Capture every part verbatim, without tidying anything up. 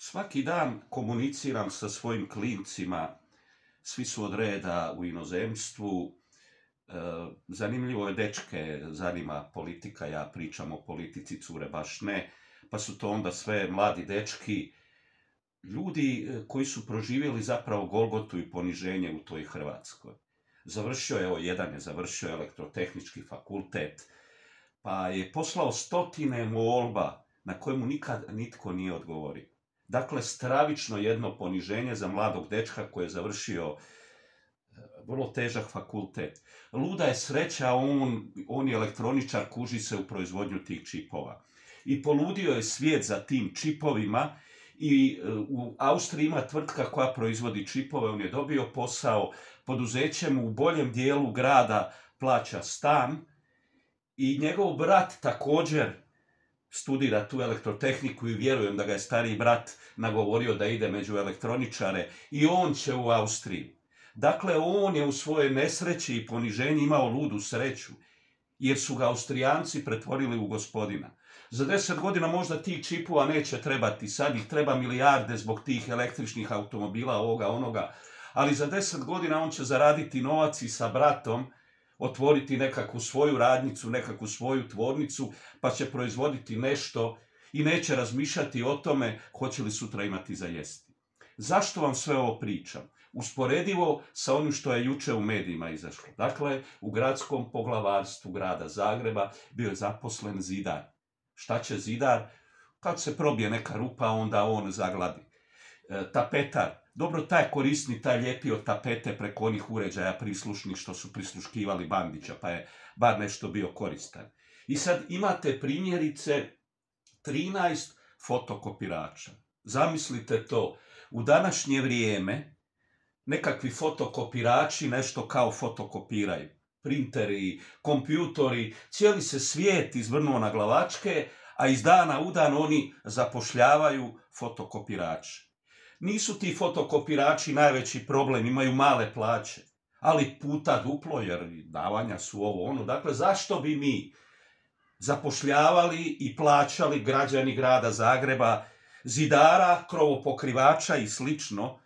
Svaki dan komuniciram sa svojim klincima, svi su od reda u inozemstvu. E, zanimljivo je, dečke zanima politika, ja pričam o politici, cure baš ne, pa su to onda sve mladi dečki, ljudi koji su proživjeli zapravo golgotu i poniženje u toj Hrvatskoj. Završio je, evo jedan je završio elektrotehnički fakultet, pa je poslao stotine molba na koje mu nikad nitko nije odgovorio. Dakle, stravično jedno poniženje za mladog dečka koji je završio vrlo težak fakultet. Luda je sreća, on, on je elektroničar, kuži se u proizvodnju tih čipova. I poludio je svijet za tim čipovima i u Austriji ima tvrtka koja proizvodi čipove, on je dobio posao, poduzeće mu u boljem dijelu grada plaća stan i njegov brat također studira tu elektrotehniku i vjerujem da ga je stariji brat nagovorio da ide među elektroničare i on će u Austriju. Dakle, on je u svojoj nesreći i poniženju imao ludu sreću, jer su ga Austrijanci pretvorili u gospodina. Za deset godina možda tih čipova neće trebati, sad ih treba milijarde zbog tih električnih automobila, ovoga, onoga, ali za deset godina on će zaraditi novac i sa bratom otvoriti nekakvu svoju radnicu, nekakvu svoju tvornicu, pa će proizvoditi nešto i neće razmišljati o tome hoće li sutra imati za jesti. Zašto vam sve ovo pričam? Usporedivo sa onim što je juče u medijima izašlo. Dakle, u gradskom poglavarstvu grada Zagreba bio je zaposlen zidar. Šta će zidar? Kad se probije neka rupa, onda on zagladi. E, tapetar. Dobro, taj korisni, taj lijepio tapete preko onih uređaja prislušnih što su prisluškivali Bandića, pa je bar nešto bio koristan. I sad imate primjerice trinaest fotokopirača. Zamislite to, u današnje vrijeme nekakvi fotokopirači nešto kao fotokopiraju. Printeri, kompjutori, cijeli se svijet izvrnuo na glavačke, a iz dana u dan oni zapošljavaju fotokopirače. Nisu ti fotokopirači najveći problem, imaju male plaće, ali puta duplo jer davanja su ovo ono. Dakle, zašto bi mi zapošljavali i plaćali građani grada Zagreba zidara, krovopokrivača i slično,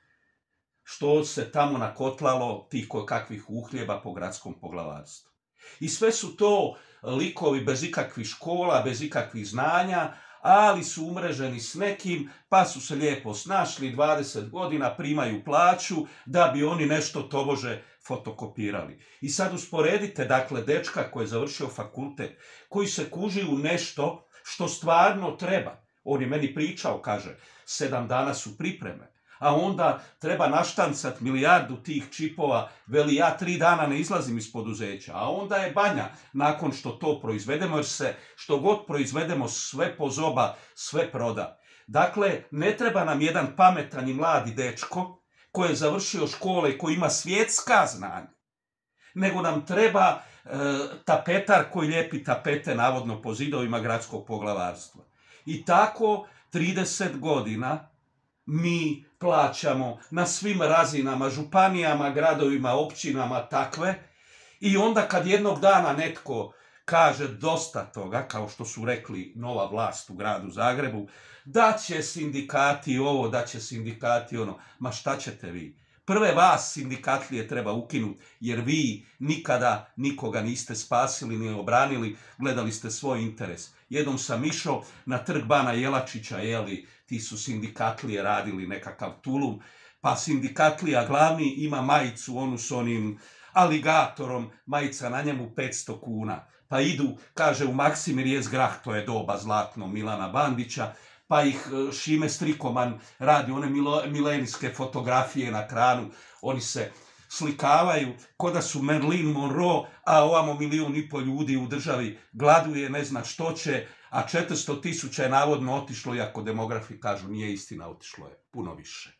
što se tamo nakotlalo tih kakvih uhljeba po gradskom poglavarstvu. I sve su to likovi bez ikakvih škola, bez ikakvih znanja, ali su umreženi s nekim, pa su se lijepo snašli, dvadeset godina primaju plaću da bi oni nešto tobože fotokopirali. I sad usporedite, dakle, dečka koji je završio fakultet, koji se kuži u nešto što stvarno treba. On je meni pričao, kaže, sedam dana su pripreme, a onda treba naštancat milijardu tih čipova, veli ja tri dana ne izlazim iz poduzeća, a onda je banja nakon što to proizvedemo, jer se što god proizvedemo sve pozoba, sve proda. Dakle, ne treba nam jedan pametan i mladi dečko koji je završio škole i koji ima svjetska znanja, nego nam treba e, tapetar koji lijepi tapete navodno po zidovima gradskog poglavarstva. I tako trideset godina mi plaćamo na svim razinama, županijama, gradovima, općinama takve i onda kad jednog dana netko kaže dosta toga, kao što su rekli nova vlast u gradu Zagrebu, da će sindikati ovo, da će sindikati ono, ma šta ćete vi? Prve vas sindikatlije treba ukinuti, jer vi nikada nikoga niste spasili ni obranili, gledali ste svoj interes. Jednom sam išao na trg Bana Jelačića, jeli, ti su sindikatlije radili nekakav tulum, pa sindikatlija glavni ima majicu, onu s onim aligatorom, majica na njemu petsto kuna. Pa idu, kaže, u Maksimir Jezgrah, to je doba zlatno Milana Bandića, pa ih Šime Strikoman radi one milenijske fotografije na kranu, oni se slikavaju ko da su Marilyn Monroe, a ovamo milijun i pol ljudi u državi gladuje, ne zna što će, a četiristo tisuća je navodno otišlo, iako demografi kažu nije istina, otišlo je puno više.